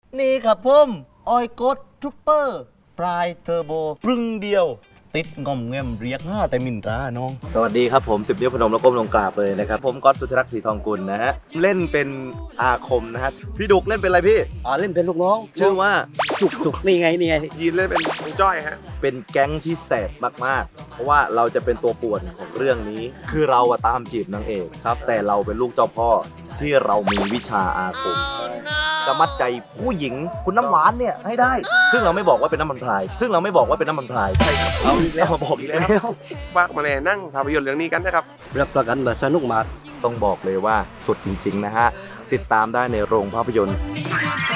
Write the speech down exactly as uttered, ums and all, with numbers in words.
นี่ครับผมออยโกดทรูปเปอร์ปลายเทอร์โบปรึงเดียวติดงอมแงมเรียกห้าแต่มินตราน้องสวัสดีครับผมสิบนิ้วพนมแล้วก้มลงกราบเลยนะครับผมก๊อตสุทธิรักษ์ศรีทองกุลนะฮะเล่นเป็นอาคมนะฮะพี่ดุกเล่นเป็นอะไรพี่อ๋อเล่นเป็นลูกน้องชื่อว่าจุกจุกนี่ไงนี่ไงยีนเล่นเป็นลุงจ้อยฮะเป็นแก๊งที่แสบมากๆเพราะว่าเราจะเป็นตัวป่วนของเรื่องนี้คือเราอะตามจีบนางเอกครับแต่เราเป็นลูกเจ้าพ่อที่เรามีวิชาอาคมจะมัดใจผู้หญิงคุณน้ำหวานเนี่ยให้ได้ซึ่งเราไม่บอกว่าเป็นน้ำมันพรายซึ่งเราไม่บอกว่าเป็นน้ำมันพรายใช่ครับเอาอีกแล้วมาบอกอีกแล้วฝากมาแน่นั่งภาพยนตร์เรื่องนี้กันนะครับรับประกันแบบสนุกมากต้องบอกเลยว่าสุดจริงๆนะฮะติดตามได้ในโรงภาพยนตร์